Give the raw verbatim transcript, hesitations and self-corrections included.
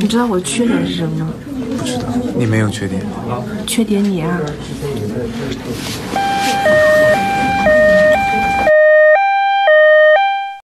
你知道我的缺点是什么吗？ 不知道，你没有缺点。 缺点你啊。